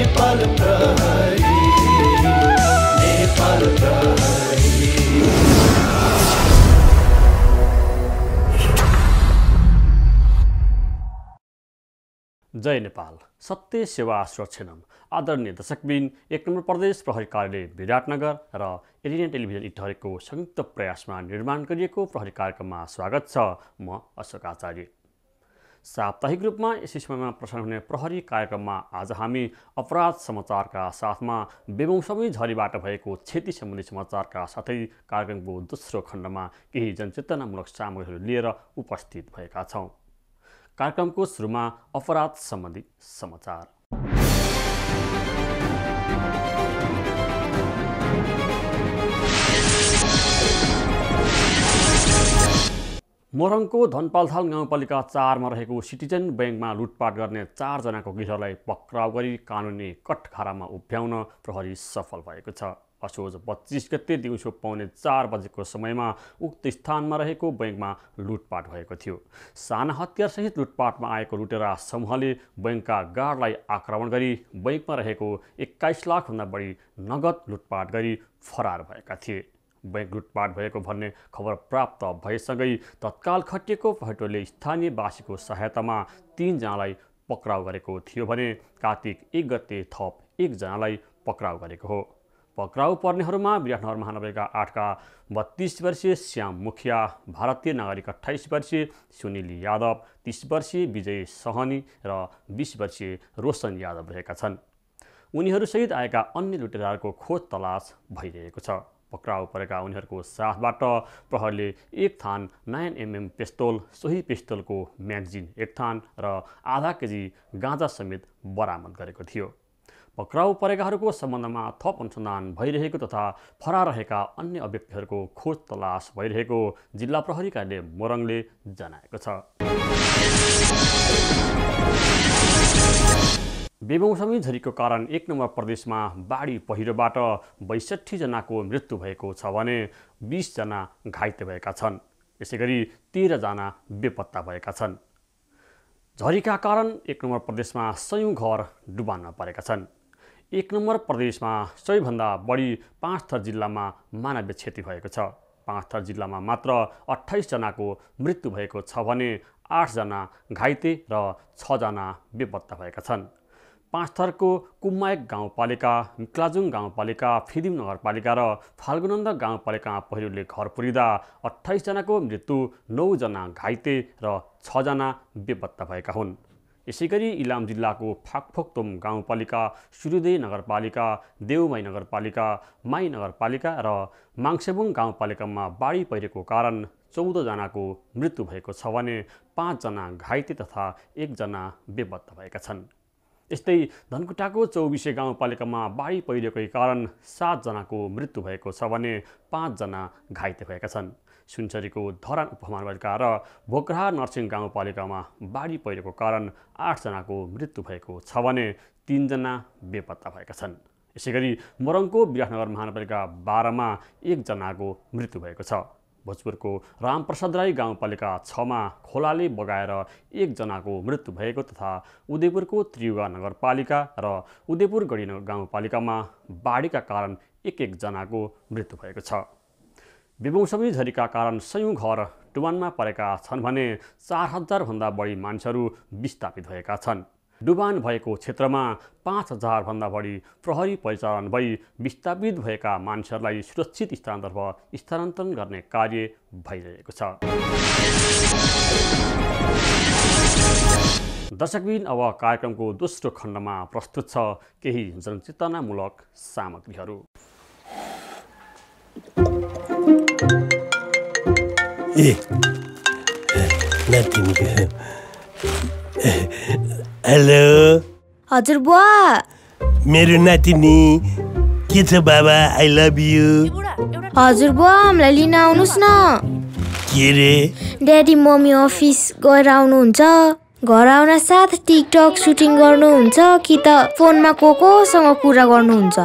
नेपाल प्रहरी, नेपाल प्रहरी। जय नेपाल, सत्य सेवा सुरक्षणम। आदरणीय दर्शकबिन, 1 नम्बर प्रदेश प्रहरी कार्यालय विराटनगर र एलियन टेलिभिजन इटहरीको संयुक्त प्रयासमा निर्माण गरिएको प्रहरी कार्यक्रममा स्वागत छ। म अशोक आचार्य। साप्ताहिक रूपमा यसै समयमा प्रसारण हुने प्रहरी कार्यक्रममा आज हामी अपराध समाचारका साथमा बेमौसमी झरीबाट भएको क्षति सम्बन्धी समाचारका साथै कार्यक्रमको दोस्रो खण्डमा केही जनचेतनामूलक सामग्रीहरू लिएर उपस्थित भएका छौँ। कार्यक्रमको सुरुमा अपराध सम्बन्धी समाचार। मोरङको धनपालथाल गाउँपालिका 4 मा रहेको सिटिजन बैंकमा लुटपाट गर्ने 4 जनाको गिरोहलाई पक्राउ गरी कानुनी कठघरामा उभ्याउन प्रहरी सफल भएको छ। असोज 25 गते दिउँसो 3:45 बजेको समयमा उक्त स्थानमा रहेको बैंकमा लुटपाट भएको थियो। साना हतियारसहित लुटपाटमा आएको लुटेरा समूहले बैंकका गार्डलाई आक्रमण गरी बैंकमा रहेको 21 लाखभन्दा बढी नगद लुटपाट गरी फरार भएका थिए। बैंक लुटपाट भएको भन्ने खबर प्राप्त भएसँगै तत्काल खटिएको प्रहरीले स्थानीयवासीको सहायतामा 3 जनालाई पक्राउ गरेको थियो भने कार्तिक 1 गते थप 1 जनालाई पक्राउ गरेको हो। पक्राउ पर्नेहरूमा विराटनगर महानगरपालिका 8 का 32 वर्षीय श्याम मुखिया, भारतीय नागरिक 28 वर्षीय सुनिल यादव, 30 वर्षीय विजय सहनी र 20 वर्षीय रोशन यादव रहेका छन्। उनीहरूसहित आएका अन्य लुटेराहरूको खोज तलास भइरहेको छ। पक्राउ परेका उनीहरूको साथबाट प्रहरीले 1 थान 9mm पिस्तोल, सोही पिस्तोलको म्यागजिन 1 थान र आधा केजी गाँजा समेत बरामद गरेको थियो। पक्राउ परेकाहरूको सम्बन्धमा थप अनुसन्धान भइरहेको तथा फरार रहेका अन्य अभियुक्तहरूको खोज तलास भइरहेको जिल्ला प्रहरी कार्यालय मोरङले जनाएको छ। बेमौसमी झरीको कारण 1 नम्बर प्रदेशमा बाढी पहिरोबाट 62 जनाको मृत्यु भएको छ भने 20 जना घाइते भएका छन्। यसैगरी 13 जना बेपत्ता भएका छन्। झरीका कारण 1 नम्बर प्रदेशमा सयौं घर डुबानमा परेका छन्। 1 नम्बर प्रदेशमा सबैभन्दा बढी पाँचथर जिल्लामा मानवीय क्षति भएको छ। पाँचथर जिल्लामा मात्र 28 जनाको मृत्यु भएको छ भने 8 जना घाइते र 6 जना बेपत्ता भएका छन्। पाँचथरको कुम्मायक गाउँपालिका, मिक्लाजुङ गाउँपालिका, फिदिम नगरपालिका र फाल्गुनन्द गाउँपालिकामा पहिरोले घर पुरिँदा 28 जनाको मृत्यु, 9 जना घाइते र 6 जना बेपत्ता भएका हुन्। यसैगरी इलाम जिल्लाको फाकफोक्तोम गाउँपालिका, सूर्योदय नगरपालिका, देउमाई नगरपालिका, माई नगरपालिका र माङसेबुङ गाउँपालिकामा बाढी पहिरेको कारण 14 जनाको मृत्यु भएको छ भने 5 जना घाइते तथा 1 जना बेपत्ता भएका छन्। यस्तै धनकुटाको चौबिसे गाउँपालिकामा बाढी पहिरेकै कारण 7 जनाको मृत्यु भएको छ भने 5 जना घाइते भएका छन्। सुनसरीको धरान उपमहानगरपालिका र भोकराहा नर्सिङ गाउँपालिकामा बाढी पहिरेको कारण 8 जनाको मृत्यु भएको छ भने 3 जना बेपत्ता भएका छन्। यसैगरी मोरङको विराटनगर महानगरपालिका 12 मा 1 जनाको मृत्यु भएको छ। भोजपुरको रामप्रसाद राई गाउँपालिका 6 मा खोलाले बगाएर 1 जनाको मृत्यु भएको तथा उदयपुरको त्रियुगा नगरपालिका र उदयपुर गढी गाउँपालिकामा बाढीका कारण 1 जनाको मृत्यु भएको छ। बेमौसमी झरीका कारण सयौं घर डुबानमा परेका छन् भने 4000 भन्दा बढी मानिसहरू विस्थापित भएका छन्। डुबान भएको क्षेत्रमा 5000 भन्दा बढी प्रहरी परिचालन भई विस्थापित भएका मानिसहरूलाई सुरक्षित स्थानतर्फ स्थानान्तरण गर्ने कार्य भइरहेको छ। दर्शकबिन, अब कार्यक्रमको दोस्रो खण्डमा प्रस्तुत छ केही जनचेतनामूलक सामग्रीहरू। हेलो हजुर बुवा। मेरो नातिनी के छ बाबा? I love you. हजुर बुवा, हामीलाई लिन आउनुहोस् न। के रे? ड्याडी मम्मी अफिस गएर आउनुहुन्छ। घर आउन साथ टिकटक सुटिङ गर्नुहुन्छ कि त फोनमा कोसँग कुरा गर्नुहुन्छ?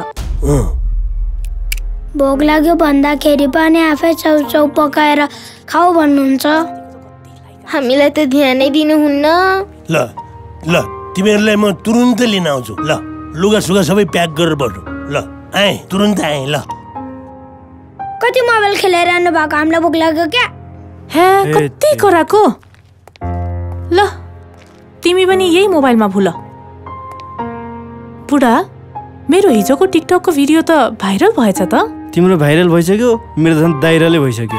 भोक लाग्यो भन्दाखेरि पनि आफै चाउचाउ पकाएर खाऊ भन्नुहुन्छ। हामीलाई त ध्यानै दिनुहुन्न। ल ल तिमीहरूलाई म तुरुन्त लिन आउँछु। ल लुगा सुगा सबै प्याक गरेर बस्नु। ल आएँ, तुरुन्त आएँ। ल कति मोबाइल खेलिरहनु भएको, हामीलाई भोक लाग्यो क्या? हे कति कराको। ल तिमी पनि यही मोबाइलमा भुल। बुढा, मेरो हिजोको टिकटकको भिडियो त भाइरल भएछ त। तिम्रो भाइरल भइसक्यो, मेरो झन् दाइरलै भइसक्यो।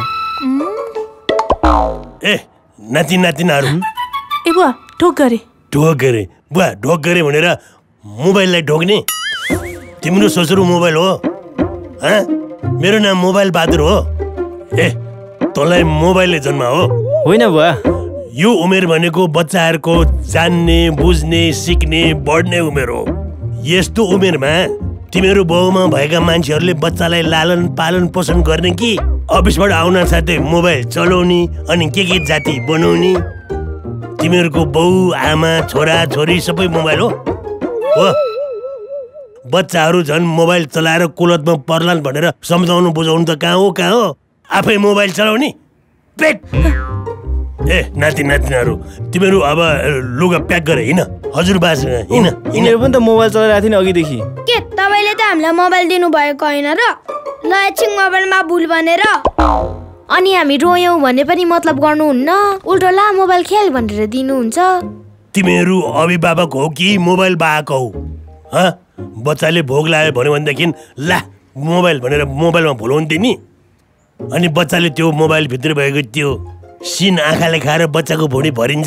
ए नाति नातिनाहरू, ए बुवा ढोक गरे। ढोक गरे बुवा, ढोक गरे भनेर मोबाइललाई ढोक्ने? तिम्रो ससुरो मोबाइल हो? मेरो नाम मोबाइल बहादुर हो। ए तँलाई मोबाइलले जन्म हो? होइन बुवा, यो उमेर भनेको बच्चाहरूको जान्ने, बुझ्ने, सिक्ने, बढ्ने उमेर हो। यस्तो उमेरमा तिमीहरू बाउमा भएका मान्छेहरूले बच्चालाई लालन पालन पोषण गर्ने कि अफिसबाट आउन साथै मोबाइल चलाउने अनि के जाति बनाउने? तिमीहरूको बाउ आमा छोरा छोरी सबै मोबाइल हो? बच्चाहरू झन् मोबाइल चलाएर कुलतमा पर्लान् भनेर सम्झाउनु बुझाउनु त कहाँ हो, आफै मोबाइल चलाउने? पेट! ए नाति नातिनाहरू, तिमीहरू अब लुगा प्याक गरे हिँड। हजुरबासँग हिँड। यिनीहरू पनि त मोबाइल चलाइरहेको थियो नि अघिदेखि। के तपाईँले त हामीलाई मोबाइल दिनु भएको होइन र? ल एकछिन मोबाइलमा भुल भनेर। अनि हामी रोयौँ भने पनि मतलब गर्नुहुन्न, उल्टो ला मोबाइल खेल भनेर दिनुहुन्छ। तिमीहरू अभिभावक हो कि मोबाइल बाहक हौ? बच्चाले भोग लाग्यो भन्यो भनेदेखि ला मोबाइल भनेर मोबाइलमा भुलाउँथे नि। अनि बच्चाले त्यो मोबाइलभित्र भएको त्यो सिन आँखाले खाएर बच्चाको भुँडी भरिन्छ।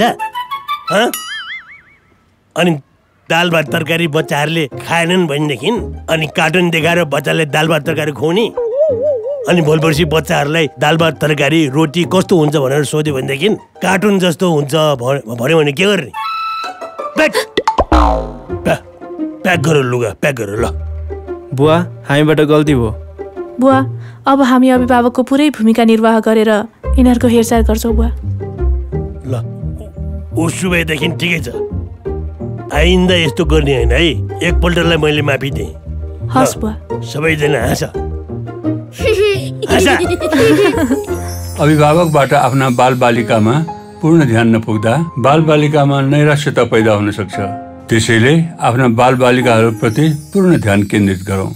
अनि दाल भात तरकारी बच्चाहरूले खाएनन् भनेदेखि अनि कार्टुन देखाएर बच्चाले दाल भात तरकारी खुवाउने। अनि भोलि बच्चाहरूलाई दाल भात तरकारी रोटी कस्तो हुन्छ भनेर सोध्यो भनेदेखि कार्टुन जस्तो हुन्छ भन्यो भने के गर्ने? प्याक गर लुगा, प्याक गर। ल बुवा, हामीबाट गल्ती भयो। बुवा, अब हामी अभिभावकको पुरै भूमिका निर्वाह गरेर यिनीहरूको हेरचाह गर्छौँ बुवा। ल उसो भएदेखि ठिकै छ। आइन्दा यस्तो गर्ने होइन है। एकपल्टलाई मैले माफी दिएँ। हस् बुवा। सबैजना हाँस। अभिभावकबाट आफ्ना बालबालिकामा पूर्ण ध्यान नपुग्दा बालबालिकामा नैराश्यता पैदा हुन सक्छ। त्यसैले आफ्ना बालबालिकाहरूप्रति पूर्ण ध्यान केन्द्रित गरौँ।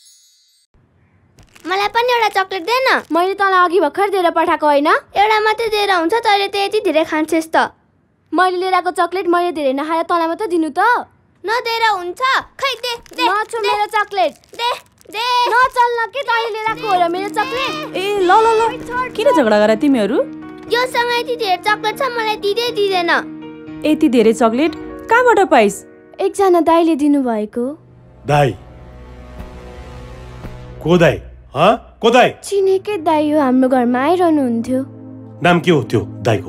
मलाई पनि एउटा चक्लेट दे न। मैले तँलाई अघि भर्खर दिएर पठाएको होइन? एउटा मात्रै दिएर हुन्छ? तैँले त यति धेरै खान्छस् त। मैले लिएर आएको चक्लेट मैले धेरै नखाएर तँलाई मात्रै दिनु त? नदिएर हुन्छ? खै दे दे। नछु मेरो चक्लेट। They they. नचल न के, तैँले लिएर आएको हो र मेरो चक्लेट। ए ल ल ल, किन झगडा गरे तिमीहरू? योसँग यति धेरै चक्लेट छ, मलाई दिँदै दिँदैन। यति धेरै चक्लेट कहाँबाट पाइस्? एकजना दाइले दिनुभएको। दाइ? को दाइ? को दाइ? चिनेकै दाइ हो, हाम्रो घरमा आइरहनुहुन्थ्यो। नाम के हो त्यो दाइको?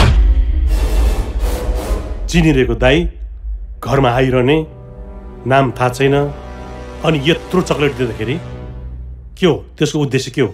चिनिरहेको दाइ घरमा आइरहने, नाम थाहा छैन, अनि यत्रो चक्लेट दिँदाखेरि के हो त्यसको उद्देश्य? के हो?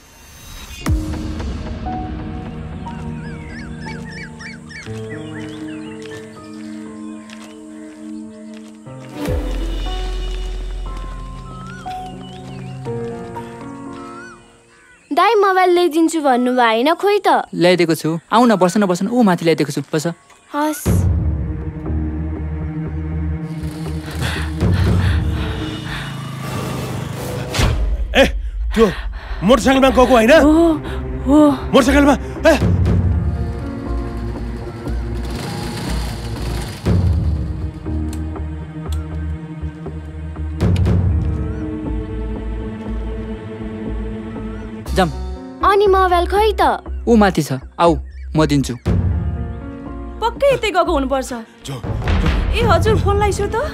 दाइ मोबाइल ल्याइदिन्छु भन्नुभयो होइन? खोइ त ल्याइदिएको छु। आउ न, बस्न बस्न। ऊ माथि ल्याइदिएको छु, बस। हस्। ए त्यो मोटरसाइकलमा गएको होइन? हो मोटरसाइकलमा। जाम। अनि मोबाइल खै त? ऊ माथि छ, आऊ म दिन्छु। पक्कै यतै गएको हुनुपर्छ। ए हजुर, फोन लाइसो त।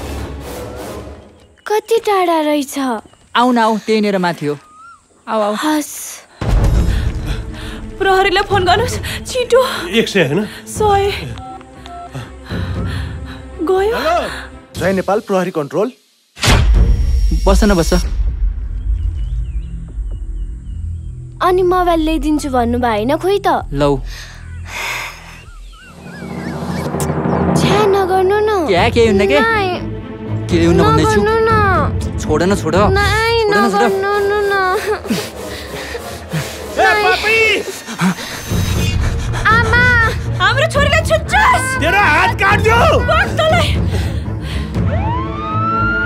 कति टाढा रहेछ? आऊ न, आऊ, त्यहीँनिर माथि हो। आऊ आऊ। हस्। प्रहरीलाई फोन गर्नुहोस् छिटो। 100 होइन? 100 गयो। जय नेपाल प्रहरी कन्ट्रोल। बस न, बस। अनि मोबाइल ल्याइदिन्छु भन्नुभयो होइन? खोइ त। लौ। छ्या नगर्नु न। के हुन्न के? के हुन्न भन्दैछु? छोड न, छोड। आमा, हाम्रो छोरीलाई छुट्छस्। तेरो हात काट्छु।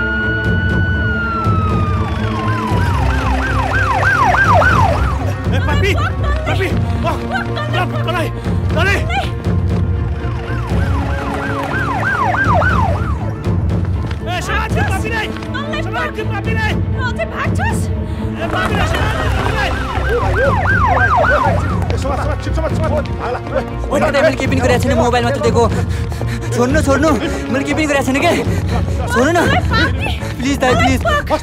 मैले केही पनि गरेको छैन मोबाइल मात्र दिएको छोड्नु मैले केही पनि गरेको छैन के छोड्नु न प्लिज दाइ प्लिज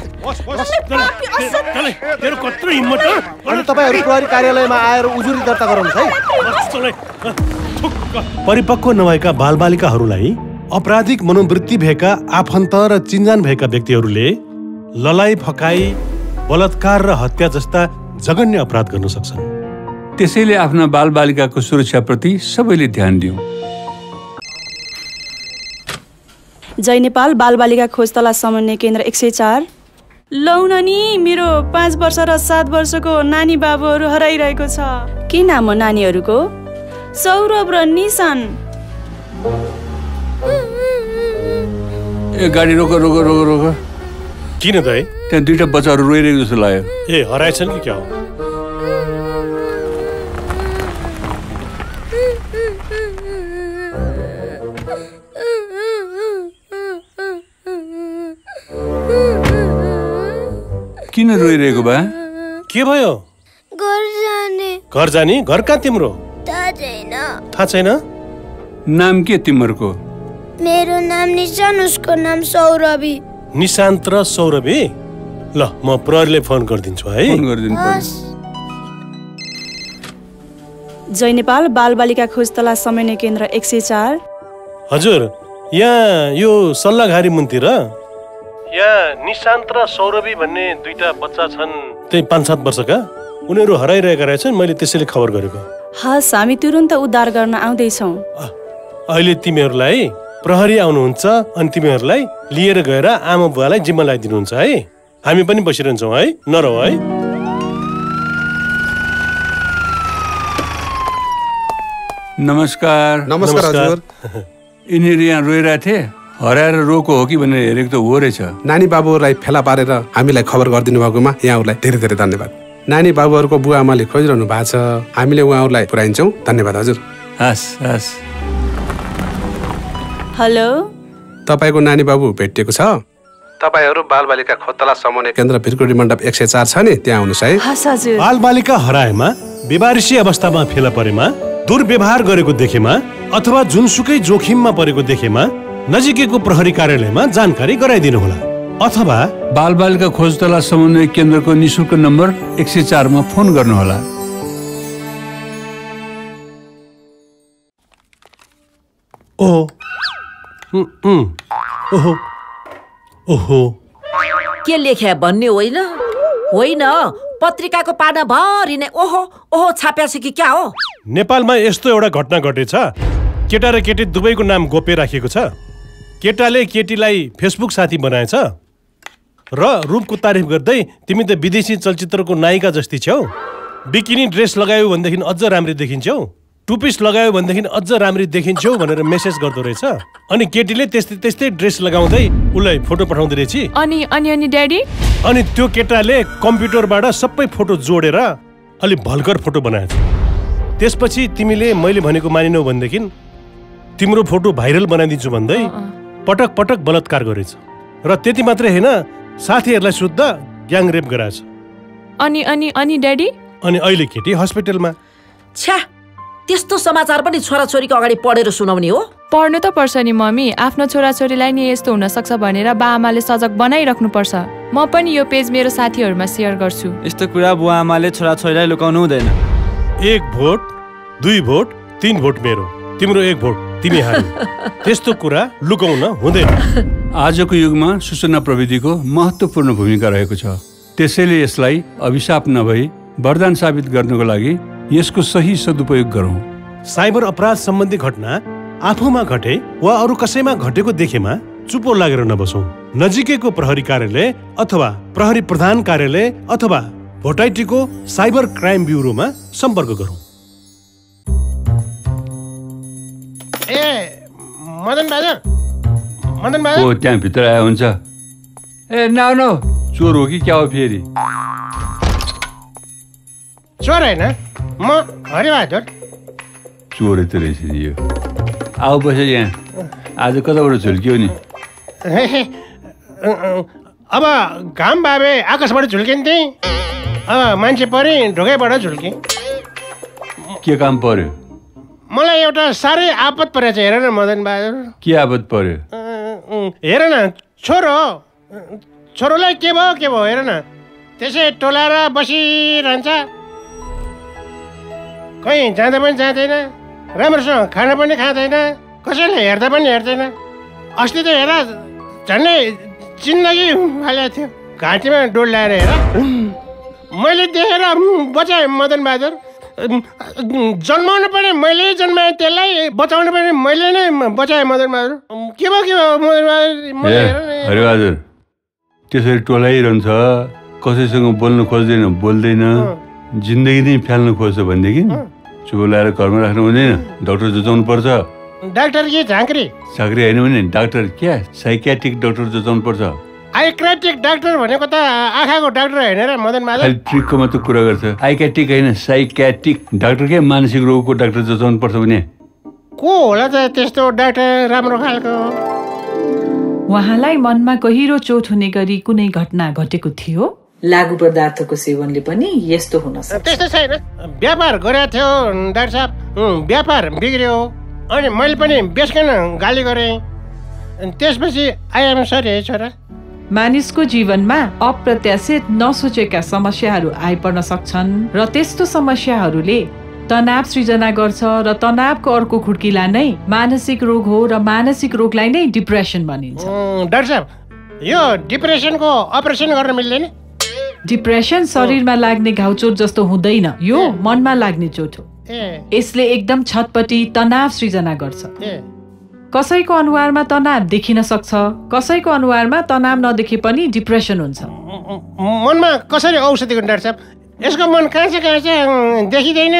तेरो कत्रो हिम्मत हो अनि तपाईहरु प्रहरी कार्यालयमा आएर उजुरी दर्ता गराउनुस् है परिपक्व नभएका बालबालिकाहरूलाई अपराधिक मनोवृत्ति भएका आफन्त र चिन्जान भएका व्यक्तिहरूले ललाई फकाई बलात्कार र हत्या जस्ता जघन्य अपराध गर्न सक्छन् त्यसैले आफ्ना बालबालिकाको सुरक्षाप्रति सबैले ध्यान दिउँ। जय नेपाल बालबालिका खोज तलास समन्वय केन्द्र 104। लौ नानी मेरो 5 वर्ष र 7 वर्षको नानी बाबुहरू हराइरहेको छ। के नाम हो नानीहरूको? सौरभ र निशान। ए गाडी रोक रोक रोक रोक। किन दाइ? त्यहाँ दुईटा बच्चाहरू रोइरहेको जस्तो लाग्यो। ए हराएछन् कि क्या हो? किन रोइरहेको बा? के भयो? घर जाने? घर कहाँ तिम्रो? थाहा छैन? नाम के तिम्रो? मेरो नाम निशान, उसको नाम सौरभी। निशान्त र सौरभी? ल म प्रहरीले फोन गरिदिन्छु है। फोन गरिदिनु पर्यो। जय नेपाल बालबालिका खोज तलास समन्वय केन्द्र 104। हजुर यहाँ यो सल्लाघारी मुन्तिर यहाँ निशान्त र सौरभी भन्ने दुईटा बच्चा छन्, त्यही 5-7 वर्षका। उनीहरू हराइरहेका रहेछन्, मैले त्यसैले खबर गरेको। हस् हामी तुरुन्त उद्धार गर्न आउँदैछौँ। अहिले तिमीहरूलाई प्रहरी आउनुहुन्छ अनि तिमीहरूलाई लिएर गएर आमा बुवालाई जिम्मा लगाइदिनुहुन्छ है। हामी पनि बसिरहन्छौँ है, नरौ है। नमस्कार। नमस्कार हजुर। यिनीहरू यहाँ रोइरहेथे, हराएर रोको हो कि भनेर हेरेको त हो रहेछ। नानी बाबुहरूलाई फेला पारेर हामीलाई खबर गरिदिनु भएकोमा यहाँहरूलाई धेरै धेरै धन्यवाद। नानी बाबुहरूको बुवा आमाले खोजिरहनु भएको छ, हामीले उहाँहरूलाई पुर्याइन्छौँ। धन्यवाद हजुर। हस् हस्। हेलो, तपाईँको नानी बाबु भेटिएको छ? तपाईँहरू बालबालिका खोज तलास समन्वय केन्द्र भिरकुडी मण्डप 104 छ नि, त्यहाँ आउनुहोस् है। हस् हजुर। बालबालिका हराएमा, बेवारिसी अवस्थामा फेला परेमा, दुर्व्यवहार गरेको देखेमा अथवा जुनसुकै जोखिममा परेको देखेमा नजिकैको प्रहरी कार्यालयमा जानकारी गराइदिनु होला। अथवा बालबालिका खोज तलास समन्वय केन्द्रको निशुल्क नम्बर 104 मा फोन गर्नुहोला। ओहो के लेख्या भन्ने होइन होइन, पत्रिकाको पाना भरि नै ओहो ओहो छाप्या छ कि क्या हो? नेपालमा यस्तो एउटा घटना घटेछ। केटा र केटी दुवैको नाम गोप्य राखिएको छ। केटाले केटीलाई फेसबुक साथी बनाएछ र रूपको तारिफ गर्दै तिमी त विदेशी चलचित्रको नायिका जस्ती छौ, बिकिनी ड्रेस लगायो भनेदेखि अझ राम्री देखिन्छौ, टुपिस लगायो भनेदेखि अझ राम्री देखिन्छौ भनेर मेसेज गर्दो रहेछ। अनि केटीले त्यस्तै त्यस्तै ड्रेस लगाउँदै उसलाई फोटो पठाउँदै रहेछ। अनि ड्याडी? अनि त्यो केटाले कम्प्युटरबाट सबै फोटो जोडेर अलि भल्कर फोटो बनाएछ। त्यसपछि तिमीले मैले भनेको मानिनौ भनेदेखि तिम्रो फोटो भाइरल बनाइदिन्छु भन्दै पटक पटक बलात्कार गरेछ। र त्यति मात्रै होइन, साथीहरूलाई शुद्ध ग्याङ रेप गराएछ। अनि ड्याडी? अनि अहिले केटी हस्पिटलमा। छ्या, त्यस्तो समाचार पनि छोराछोरीको अगाडि पढेर सुनाउने हो? पढ्नु त पर्छ नि मम्मी। आफ्नो छोराछोरीलाई नि यस्तो हुन सक्छ भनेर बाआमाले सजग बनाइराख्नु पर्छ। म पनि यो पेज मेरो साथीहरूमा सेयर गर्छु। यस्तो कुरा बुवा आमाले छोराछोरीलाई लुकाउनु हुँदैन। 1 भोट 2 भोट 3 भोट मेरो, तिम्रो 1 भोट तिमी हार्यौ, त्यस्तो कुरा लुकाउन हुँदैन। आजको युगमा सूचना प्रविधिको महत्त्वपूर्ण भूमिका रहेको छ। त्यसैले यसलाई अभिशाप नभई वरदान साबित गर्नको लागि यसको सही सदुपयोग गरौँ। साइबर अपराध सम्बन्धी घटना आफूमा घटे वा अरू कसैमा घटेको देखेमा चुपो लागेर नबसौँ। नजिकैको प्रहरी कार्यालय अथवा प्रहरी प्रधान कार्यालय अथवा भोटाइटीको साइबर क्राइम ब्युरोमा सम्पर्क गरौँ। मदन बाजा ओ त्यहाँ भित्र आए हुन्छ। ए न चोर हो कि क्या हो फेरि? चोर होइन, म हरिबहादुर। चोरै त रहेछ नि यो। आऊ बस यहाँ। आज कताबाट झुल्क्यो नि? अब घाम भावे आकाशबाट झुल्किन्थे, अब मान्छे परे ढोकाबाट झुल्के। के काम पर्यो? मलाई एउटा साह्रै आपत परेछ। हेर न मदन बहादुर। के आपत पर्यो? हेर न छोरोलाई के भयो हेर न, त्यसै टोलाएर बसिरहन्छ, कहीँ जाँदा पनि जाँदैन, राम्रोसँग खाना पनि खाँदैन, कसैले हेर्दा पनि हेर्दैन। अस्ति त हेर झन्डै जिन्दगी हालेको थियो, घाँटीमा डोल ल्याएर हेर। मैले देखेर बचाएँ मदन बहादुर। जन्माउनु पनि मैले जन्माएँ, त्यसलाई बचाउनु पनि मैले नै बचाएँ मदन बहादुर। के भयो मदन बहादुर? हरिबहादुर त्यसरी टोलाइरहन्छ, कसैसँग बोल्न खोज्दैन, बोल्दैन, जिन्दगी नै फ्याल्नु खोज्छ भनेदेखि चुप लगाएर घरमा राख्नु हुँदैन, डाक्टर जोचाउनु पर्छ। डाक्टर के झाँक्री होइन भने डाक्टर क्या साइकियाट्रिक डाक्टर जोचाउनु पर्छ। आइक्राटिक डाक्टर भनेको त आँखाको डाक्टर होइन र मदन बहादुर। ट्रिकको मात्र कुरा गर्छ, आइक्याट्रिक होइन साइकियाट्रिक डाक्टर के मानसिक रोगको डाक्टर जोचाउनु पर्छ भने को होला त त्यस्तो डाक्टर राम्रो खालको? उहाँलाई मनमा गहिरो चोट हुने गरी कुनै घटना घटेको थियो? लागु पदार्थको सेवनले पनि यस्तो हुन सक्छ। त्यस्तो छैन, व्यापार गरेको थियो डाक्टर साहब, व्यापार बिग्रियो, अनि मैले पनि बेचकन गाली गरेँ, त्यसपछि आई एम सरी है छोरा। मानिसको जीवनमा अप्रत्याशित नसोचेका समस्याहरू आइपर्न सक्छन् र त्यस्तो समस्याहरूले तनाव सृजना गर्छ र तनावको अर्को खुड्किला नै मानसिक रोग हो र मानसिक रोगलाई नै डिप्रेसन भनिन्छ। डाक्टर साहब यो डिप्रेसनको अपरेसन गर्न मिल्दैन? डिप्रेसन शरीरमा लाग्ने घाउचोट जस्तो हुँदैन, यो मनमा लाग्ने चोट हो। यसले एकदम छटपटी तनाव सृजना गर्छ। कसैको अनुहारमा तनाव देखिन सक्छ, कसैको अनुहारमा तनाव नदेखि पनि डिप्रेसन हुन्छ। मनमा कसरी औषधि डाक्टर साहब? यसको मन कहाँ छ देखिँदैन।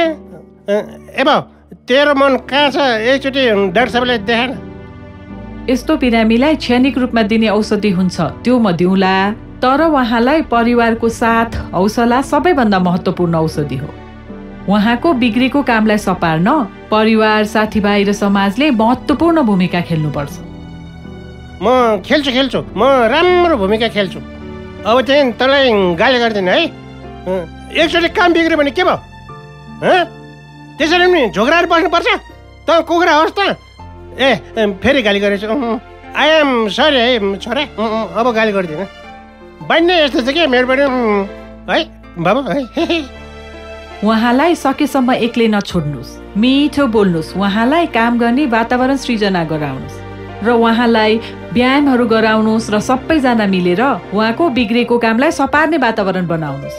तेरो मन कहाँ छ एकचोटि डाक्टर साहबले देखाएन। यस्तो बिरामीलाई क्षणिक रूपमा दिने औषधि हुन्छ, त्यो म दिउँला, तर उहाँलाई परिवारको साथ हौसला सबैभन्दा महत्त्वपूर्ण औषधि हो। उहाँको बिग्रेको कामलाई सपार्न परिवार, साथीभाइ र समाजले महत्त्वपूर्ण भूमिका खेल्नुपर्छ। म खेल्छु, म राम्रो भूमिका खेल्छु। अब चाहिँ तँलाई गाली गर्दैन है। एकचोटि काम बिग्रियो भने के भयो? त्यसरी पनि झोक्राएर बस्नुपर्छ? त कुखुरा होस् त। फेरि गाली गरेछु। आई एम सरी है छोरा, अब गाली गर्दिनँ। बन्ने यस्तो छ कि मेरो पनि है बाबु है। उहाँलाई सकेसम्म एक्लै नछोड्नुहोस्, मिठो बोल्नुहोस्, उहाँलाई काम गर्ने वातावरण सृजना गराउनुहोस् र उहाँलाई व्यायामहरू गराउनुहोस् र सबैजना मिलेर उहाँको बिग्रेको कामलाई सपार्ने वातावरण बनाउनुहोस्।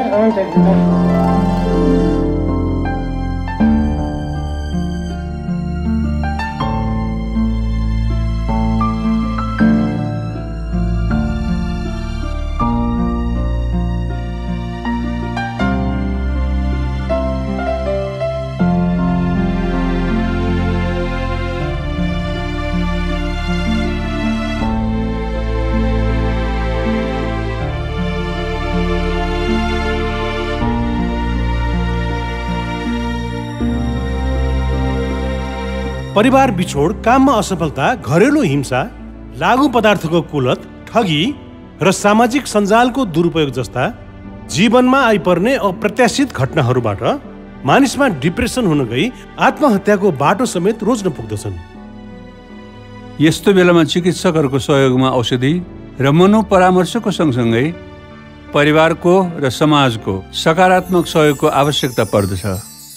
परिवार बिछोड, काममा असफलता, घरेलु हिंसा, लागु पदार्थको कुलत, ठगी र सामाजिक सञ्जालको दुरुपयोग जस्ता जीवनमा आइपर्ने अप्रत्याशित घटनाहरूबाट मानिसमा डिप्रेसन हुन गई आत्महत्याको बाटो समेत रोज्न पुग्दछन्। यस्तो बेलामा चिकित्सकहरूको सहयोगमा औषधि र मनोपरामर्शको सँगसँगै परिवारको र समाजको सकारात्मक सहयोगको आवश्यकता पर्दछ।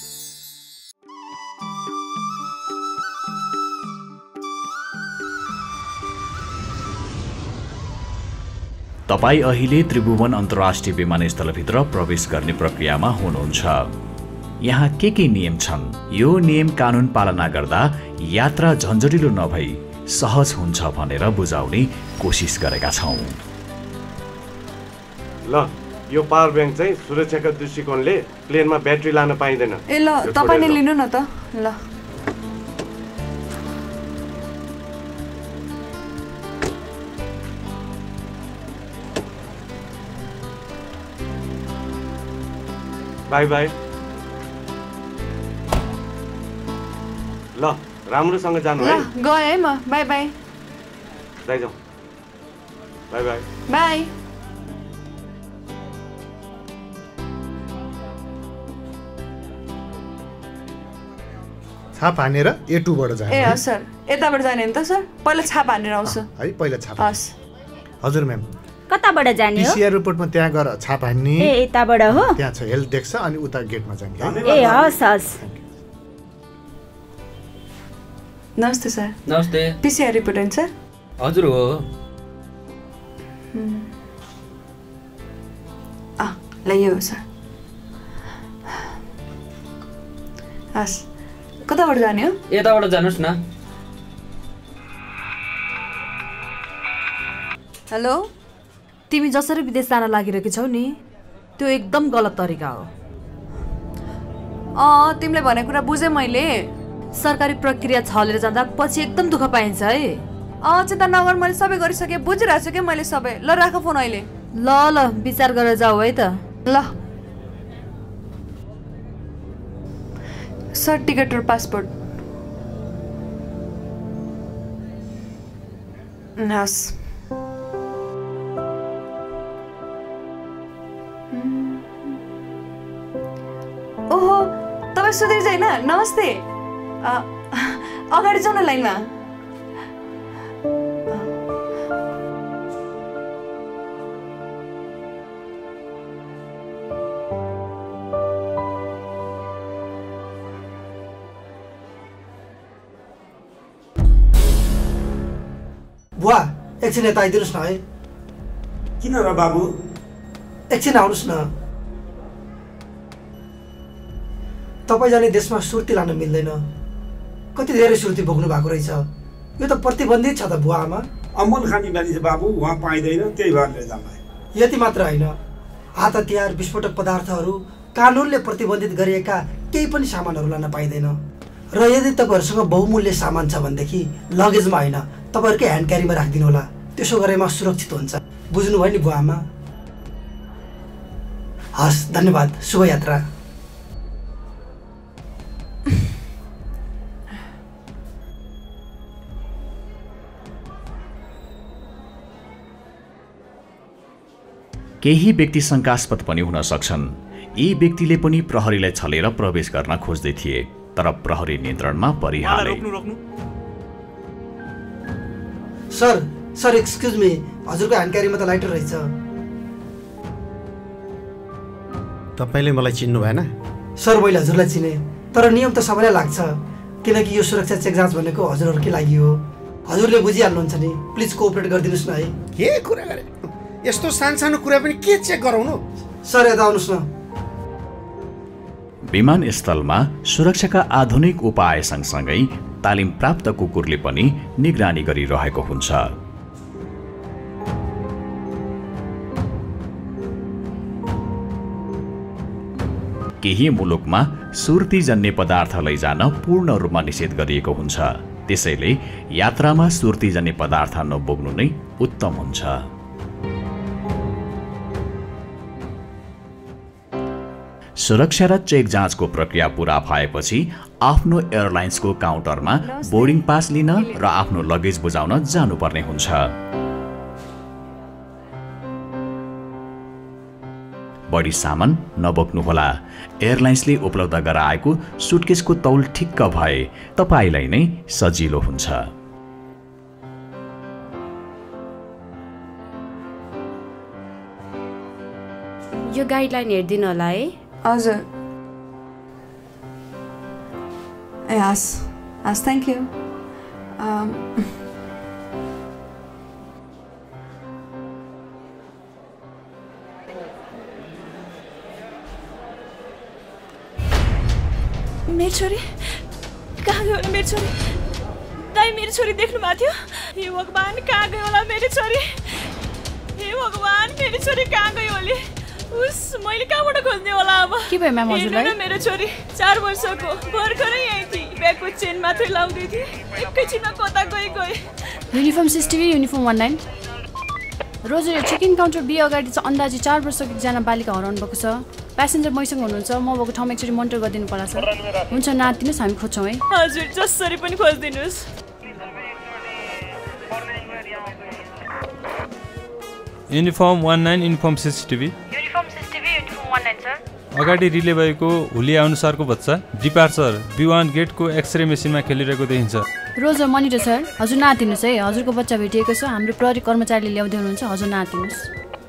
तपाईँ अहिले त्रिभुवन अन्तर्राष्ट्रिय विमानस्थलभित्र प्रवेश गर्ने प्रक्रियामा हुनुहुन्छ। यहाँ के नियम छन्, यो नियम कानुन पालना गर्दा यात्रा झन्झटिलो नभई सहज हुन्छ भनेर बुझाउने कोसिस गरेका छौँ। ल यो पावर ब्याङ्क चाहिँ सुरक्षाका दृष्टिकोणले प्लेनमा ब्याट्री लान पाइँदैन। ए ल तपाईले लिनु न त। ल बाई बाई। ल राम्रोसँग जानु है। गए है म। Bye bye. जाइजाऊ। Bye bye. बाई। छाप हानेर A2 बाट जाने। ए सर, यताबाट जाने नि त सर? पहिला छाप हानेर आउँछु। है पहिला छाप। हस्। हजुर म्याम। कताबाट जाने हो? PCR रिपोर्टमा त्यहाँ गएर छाप हान्ने। ए यताबाट हो? त्यहाँ छ हेल्थ डेस्क छ अनि उता गेटमा जाने। ए हस् हस्। नमस्ते सर। नमस्ते। PCR रिपोर्ट होइन सर? हजुर हो। ल यो हो सर। हस्। कताबाट जाने हो? यताबाट जानुहोस् न। हेलो, तिमी जसरी विदेश जान लागिरहेकी छौ नि त्यो एकदम गलत तरिका हो। तिमीले भने कुरा बुझेँ मैले। सरकारी प्रक्रिया छलेर जाँदा पछि एकदम दुःख पाइन्छ है। चिन्ता नगर, मैले सबै गरिसकेँ, बुझिरहेको छु क्या मैले सबै। ल राख फोन अहिले। ल विचार गरेर जाऊ है त। ल सर, टिकट र पासपोर्ट। हस्। ओहो, तपाईँ सुधीर छैन? नमस्ते। अगाडि जाउँ न लाइनमा। बुवा एकछिन यता आइदिनुहोस् न है। किन र बाबु? एकछिन आउनुहोस् न। तपाईँ जाने देशमा सुर्ती लान मिल्दैन। कति धेरै सुर्ती बोक्नु भएको रहेछ। यो त प्रतिबन्धित छ त बुवा आमा। अमल खाने बानी छ बाबु, वहाँ पाइँदैन, त्यही भएर लैजाउँ। यति मात्र होइन, हात हतियार विस्फोटक पदार्थहरू कानुनले प्रतिबन्धित गरिएका केही पनि सामानहरू लान पाइँदैन। र यदि तपाईँहरूसँग बहुमूल्य सामान छ भनेदेखि लगेजमा होइन तपाईँहरूकै ह्यान्ड क्यारीमा राखिदिनु होला। त्यसो गरेमा सुरक्षित हुन्छ। बुझ्नुभयो नि बुवा आमा? हस्, धन्यवाद। शुभ यात्रा। केही व्यक्ति शङ्कास्पद पनि हुन सक्छन्। यी व्यक्तिले पनि प्रहरीलाई छलेर प्रवेश गर्न खोज्दै थिए, तर प्रहरी नियन्त्रणमा परिहाले। सर एक्सक्युज मी, हजुरको ह्यान्ड क्यारीमा त लाइटर रहेछ। तपाईँले मलाई चिन्नु भएन? सर मैले हजुरलाई चिने, तर नियम त सबैलाई लाग्छ, किनकि यो सुरक्षा चेक जाँच भनेको हजुरहरूकै लागि हो। हजुरले बुझिहाल्नुहुन्छ नि, प्लिज कोअपरेट गरिदिनुहोस् न है। के कुरा गरे? यस्तो सानो कुरा पनि के चेक गराउनु? सर यता आउनुहोस् न। विमानस्थलमा सुरक्षाका आधुनिक उपाय सँगसँगै तालिम प्राप्त कुकुरले पनि निगरानी गरिरहेको हुन्छ। केही मुलुकमा सुर्तीजन्य पदार्थ लैजान पूर्ण रूपमा निषेध गरिएको हुन्छ। त्यसैले यात्रामा सुर्तीजन्य पदार्थ नबोक्नु नै उत्तम हुन्छ। सुरक्षा र चेक जाँचको प्रक्रिया पूरा भएपछि आफ्नो एयरलाइन्सको काउन्टरमा बोर्डिङ पास लिन र आफ्नो लगेज बुझाउन जानुपर्ने हुन्छ। बढी सामान नबोक्नुहोला। एयरलाइन्सले उपलब्ध गराएको सुटकेसको तौल ठिक्क भए तपाईलाई नै सजिलो हुन्छ। यो गाइडलाइन हेरिदिनु होला है। हजुर। ए हस् हस्, थ्याङ्क यू। मेरो छोरी कहाँ गयो होला? मेरो छोरी दाइ, मेरो छोरी देख्नु भएको थियो? हे भगवान, कहाँ गयो होला मेरो छोरी? हे भगवान, मेरो छोरी कहाँ गयो होला? उस मैले कहाँबाट खोज्ने होला अब? के भयो म्याम हजुरलाई? मेरो छोरी 4 वर्षको, भर्खरै यहीँ थिए, ब्यागको चेन मात्रै लाउँदै थिए, एकैछिनमा कता गए। Uniform CCTV uniform 19 roger check in counter B अगाडि चाहिँ अन्दाजी 4 वर्षको एकजना बालिका हराउनु भएको छ। प्यासेन्जर मैसँग हुनुहुन्छ, म भएको ठाउँमा एकचोटि मोनिटर गरिदिनु पर्ला सर। हुन्छ, नातिनुहोस्, हामी खोज्छौँ है। हजुर, जसरी पनि खोजिदिनुहोस्। Uniform 19 uniform CCTV। Uniform CCTV uniform 19 sir. अगाडि रिले भएको हुलिया अनुसारको बच्चा डिपार्चर B1 गेटको एक्सरे मेसिनमा खेलिरहेको देखिन्छ। रोजर मनिटर सर, हजुर नआतिनुहोस् है, हजुरको बच्चा भेटिएको छ, हाम्रो प्रहरी कर्मचारीले ल्याउँदै हुनुहुन्छ, हजुर नआतिनुहोस्।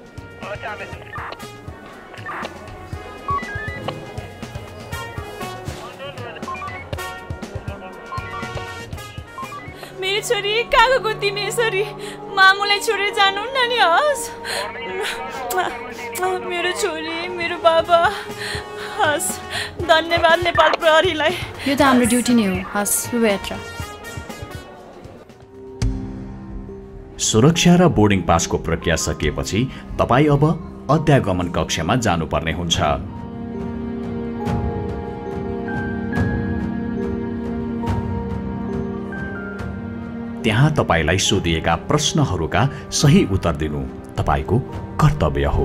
मेरी छोरी कहाँ गएको तिमी यसरी? मामुलाई छोडेर जानुहुन्न नि हस्। मेरो छोरी, मेरो बाबा, हस्। धन्यवाद नेपाल प्रहरीलाई। यो त हाम्रो ड्युटी नै हो, हस् शुभयात्रा। सुरक्षा र बोर्डिङ पासको प्रक्रिया सकिएपछि तपाईँ अब अध्यागमन कक्षमा जानुपर्ने हुन्छ। त्यहाँ तपाईलाई सोधिएका प्रश्नहरूका सही उत्तर दिनु तपाईको कर्तव्य हो।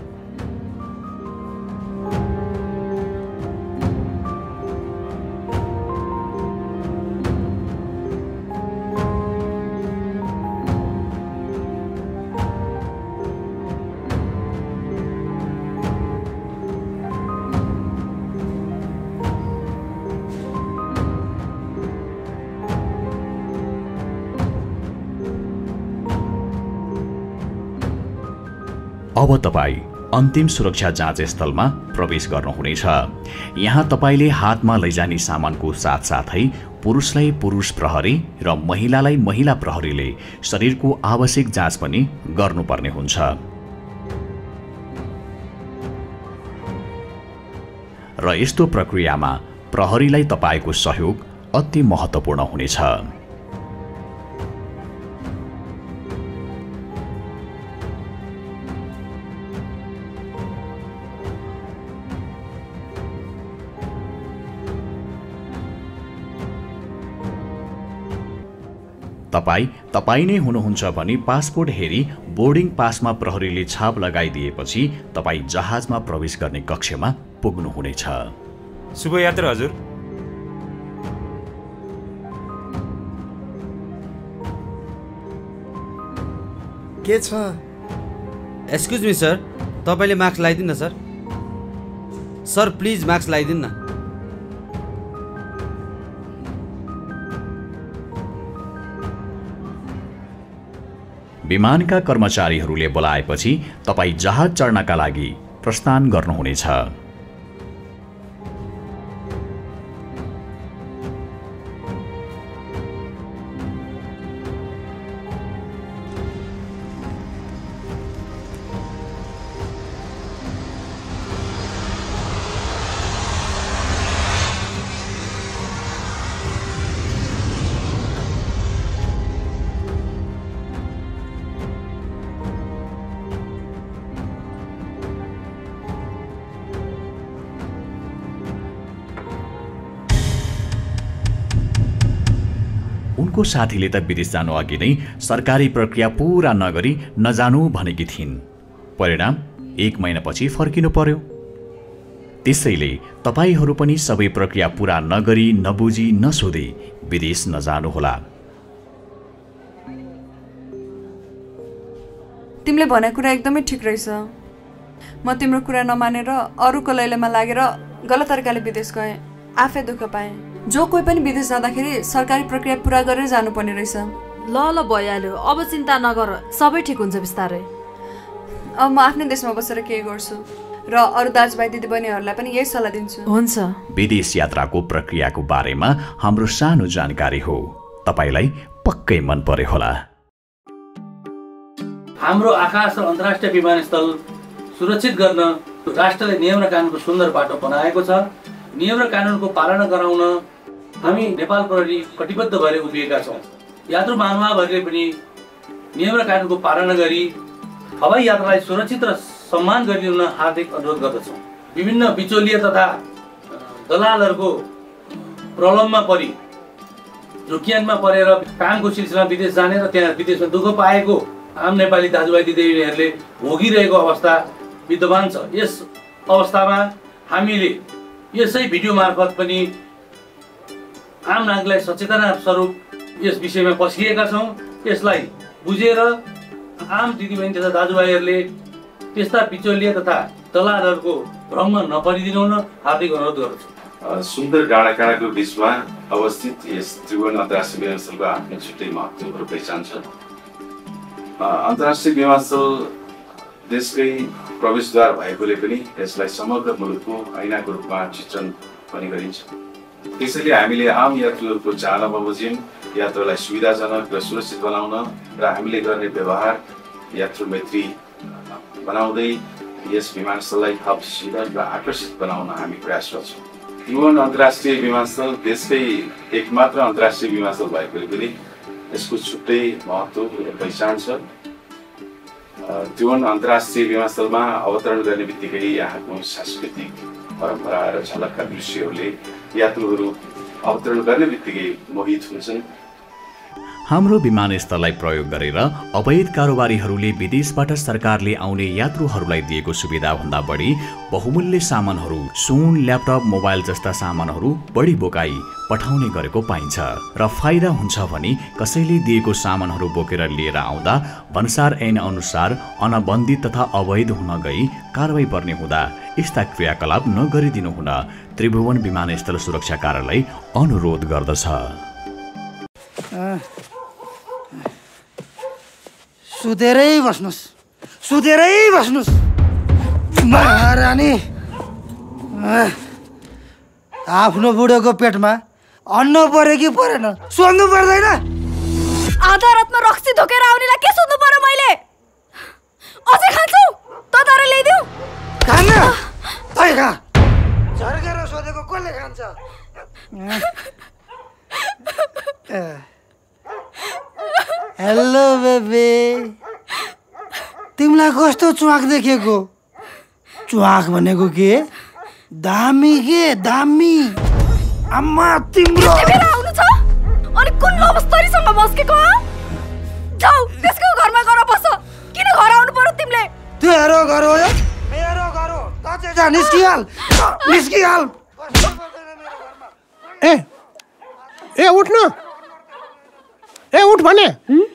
अब तपाईँ अन्तिम सुरक्षा जाँच स्थलमा प्रवेश गर्नुहुनेछ। यहाँ तपाईले हातमा लैजाने सामानको साथसाथै पुरुषलाई पुरुष प्रहरी र महिलालाई महिला प्रहरीले शरीरको आवश्यक जाँच पनि गर्नुपर्ने हुन्छ। र यस्तो प्रक्रियामा प्रहरीलाई तपाईको सहयोग अति महत्त्वपूर्ण हुनेछ। तपाईँ नै हुनुहुन्छ भने पासपोर्ट हेरी बोर्डिङ पासमा प्रहरीले छाप लगाइदिएपछि तपाईँ जहाजमा प्रवेश गर्ने कक्षमा पुग्नुहुनेछ। शुभयात्रा हजुर। के छ? एक्सक्युज मी सर, तपाईँले मास्क लगाइदिनु न सर। सर प्लिज मास्क लगाइदिनु न। विमानका कर्मचारीहरूले बोलाएपछि तपाईँ जहाज चढ्नका लागि प्रस्थान गर्नुहुनेछ। उनको साथीले त विदेश जानु अघि नै सरकारी प्रक्रिया पूरा नगरी नजानु भनेकी थिइन्। परिणाम 1 महिनापछि फर्किनु पर्यो। त्यसैले तपाईहरू पनि सबै प्रक्रिया पूरा नगरी नबुझी नसोधी विदेश नजानुहोला। तिमीले भनेको कुरा एकदमै ठिक रहेछ। म तिम्रो कुरा नमानेर अरूको लैलामा लागेर गलत तरिकाले विदेश गएँ, आफै दुःख पाएँ। जो कोही पनि विदेश जाँदाखेरि सरकारी प्रक्रिया पूरा गरेर जानुपर्ने रहेछ। ल भइहाल्यो, अब चिन्ता नगर, सबै ठिक हुन्छ बिस्तारै। अब म आफ्नै देशमा बसेर के गर्छु र अरू दाजुभाइ दिदीबहिनीहरूलाई पनि यही सल्लाह दिन्छु। हुन्छ। विदेश यात्राको प्रक्रियाको बारेमा हाम्रो सानो जानकारी हो, तपाईलाई पक्कै मन पर्यो होला। हाम्रो आकाश र अन्तर्राष्ट्रिय विमानस्थल सुरक्षित गर्न राष्ट्रले नियम र कानुनको सुन्दर बाटो बनाएको छ। नियम र कानुनको पालना गराउन हामी नेपाल प्रहरी कटिबद्ध भएर उभिएका छौँ। यात्रु महानुभावहरूले पनि नियम र कानुनको पालना गरी हवाई यात्रालाई सुरक्षित र सम्मान गरिदिन हार्दिक अनुरोध गर्दछौँ। विभिन्न बिचौलिया तथा दलालहरूको प्रलोभनमा परि झुकियानमा परेर कामको सिलसिलामा विदेश जाने र त्यहाँ विदेशमा दुःख पाएको आम नेपाली दाजुभाइ दिदीबहिनीहरूले भोगिरहेको अवस्था विद्यमान छ। यस अवस्थामा हामीले यसै भिडियो मार्फत पनि आम नागरिकलाई सचेतना स्वरूप यस विषयमा पस्किएका छौँ। यसलाई बुझेर आम दिदीबहिनी तथा दाजुभाइहरूले त्यस्ता बिचौलिया तथा दलालहरूको भ्रममा नपरिदिनु हुन हार्दिक अनुरोध गर्दछु। सुन्दर डाँडाकाँडाको बिचमा अवस्थित यस त्रिभुवन अन्तर्राष्ट्रिय विमानस्थलको आफ्नो छुट्टै महत्त्वपूर्ण पहिचान छ। अन्तर्राष्ट्रिय विमानस्थल देशकै प्रवेशद्वार भएकोले पनि यसलाई समग्र मुलुकको ऐनाको रूपमा चित्रण पनि गरिन्छ। त्यसैले हामीले आम यात्रुहरूको चाहना बमोजिम यात्रालाई सुविधाजनक र सुरक्षित बनाउन र हामीले गर्ने व्यवहार यात्रु मैत्री बनाउँदै यस विमानस्थललाई थप सुन्दर र आकर्षित बनाउन हामी प्रयासरत छौँ। त्रिभुवन अन्तर्राष्ट्रिय विमानस्थल देशकै एकमात्र अन्तर्राष्ट्रिय विमानस्थल भएकोले पनि यसको छुट्टै महत्त्व र पहिचान छ। त्रिभुवन अन्तर्राष्ट्रिय विमानस्थलमा अवतरण गर्ने बित्तिकै यहाँको सांस्कृतिक परम्परा र झलकका दृश्यहरूले यात्रुहरू अवतरण गर्ने बित्तिकै मोहित हुन्छन्। हाम्रो विमानस्थललाई प्रयोग गरेर अवैध कारोबारीहरूले विदेशबाट सरकारले आउने यात्रुहरूलाई दिएको सुविधाभन्दा बढी बहुमूल्य सामानहरू, सुन, ल्यापटप, मोबाइल जस्ता सामानहरू बढी बोकाई पठाउने गरेको पाइन्छ। र फाइदा हुन्छ भने कसैले दिएको सामानहरू बोकेर लिएर आउँदा भन्सार ऐन अनुसार अनबन्दी तथा अवैध हुन गई कारवाही पर्ने हुँदा यस्ता क्रियाकलाप नगरिदिनु हुन त्रिभुवन विमानस्थल सुरक्षा कार्यालय अनुरोध गर्दछ। सुतेरै बस्नुस् महारानी। आफ्नो बुढोको पेटमा अन्न पर्यो कि परेन सोध्नु पर्दैन? अदालतमा रक्सी धोकेर आउनेलाई के सोध्नु पर्यो मैले? अझै खान्छौ? तर ल्याइदेऊ। खान्न तै खा। झर्केर सोधेको कसले खान्छ? हेलो बेबी, तिमीलाई कस्तो च्वाक देखेको? च्वाक भनेको के? दामी के दामी। आम्मा तिम्रो आउनु छ अनि कुन अवस्थारीसँग बस्केको? जाऊ त्यसको घरमा गएर बस। किन घर आउनु पर्यो तिमीले? तेरो घर हो यो? मेरो घर हो। तँ जा निस्किहाल। ए उठ न। उठ भने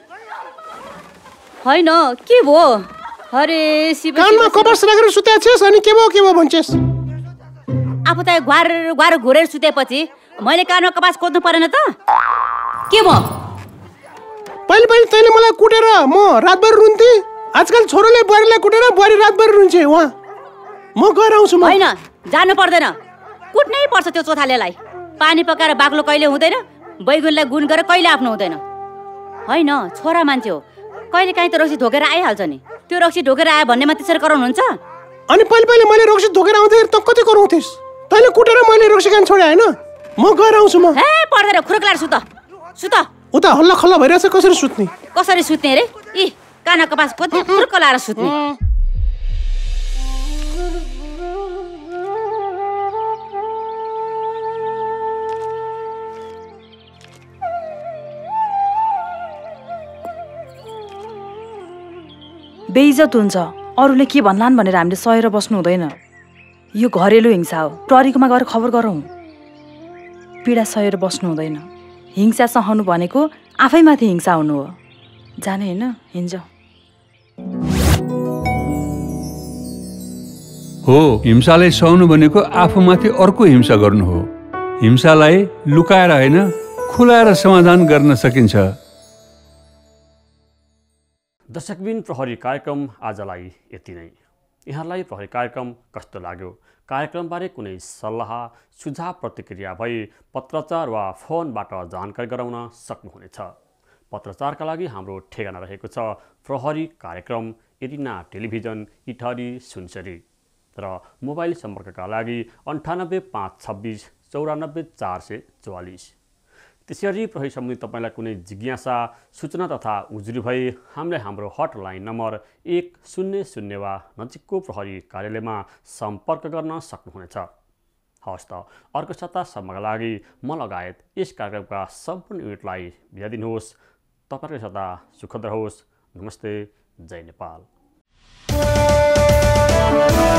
होइन के भो? अरे शिव कानमा कपास राखेर सुतेको छेस अनि के भयो भन्छेस? आफू त ग्वार घोरेर सुतेपछि मैले कानमा कपास खोज्नु परेन त? के भयो? पहिले तैँले मलाई कुटेर म रातभर रुन्थे। आजकल छोरोले बुहारीलाई कुटेर बुहारी रातभर रुन्छे। वहाँ म गएर आउँछु। होइन जानु पर्दैन, कुट्नै पर्छ त्यो चोथालेलाई। पानी पकाएर बाक्लो कहिले हुँदैन, बैगुनलाई गुण गरेर कहिले आफ्नो हुँदैन। होइन छोरा मान्छे हो, कहिले काहीँ त रक्सी ढोकेर आइहाल्छ नि। त्यो रक्सी ढोकेर आयो भन्नेमा त्यसरी कराउनुहुन्छ? अनि पहिले मैले रक्सी ढोकेर आउँदाखेरि त कति कराउँथिस्? तैँले कुटेर मैले रक्सी खान छोडे होइन? म गएर आउँछु। म हे पर्दैन, खुरुक लाएर सुत। उता हल्ला खल्ला भइरहेछ। कसरी सुत्ने रे? इ काना कपास खोज्ने खुरुक लाएर सुत्ने। बेइज्जत हुन्छ। अरूले के भन्लान् भनेर हामीले सहेर बस्नु हुँदैन। यो घरेलु हिंसा हो। प्रहरीकोमा गएर खबर गरौँ। पीडा सहेर बस्नु हुँदैन। हिंसा सहनु भनेको आफैमाथि हिंसा हुनु हो। जाने होइन हिँड्छ हो। हिंसालाई सहनु भनेको आफूमाथि अर्को हिंसा गर्नु हो। हिंसालाई लुकाएर होइन खुलाएर समाधान गर्न सकिन्छ। दर्शकबिन प्रहरी कार्यक्रम आजलाई यति नै। यहाँलाई प्रहरी कार्यक्रम कस्तो लाग्यो? कार्यक्रमबारे कुनै सल्लाह सुझाव प्रतिक्रिया भई पत्रचार वा फोनबाट जानकारी गराउन सक्नुहुनेछ। पत्रचारका लागि हाम्रो ठेगाना रहेको छ प्रहरी कार्यक्रम एरिना टेलिभिजन इटहरी सुनसरी र मोबाइल सम्पर्कका लागि 98 526 94 444। त्यसरी प्रहरी सम्बन्धी तपाईँलाई कुनै जिज्ञासा सूचना तथा उजुरी भई हामीलाई हाम्रो हटलाइन नम्बर 100 वा नजिकको प्रहरी कार्यालयमा सम्पर्क गर्न सक्नुहुनेछ। हवस् त अर्को सप्ताहसम्मका लागि म लगायत यस कार्यक्रमका सम्पूर्ण युनिटलाई बिदा दिनुहोस्। तपाईँको सदा सुखद रहोस्। नमस्ते। जय नेपाल।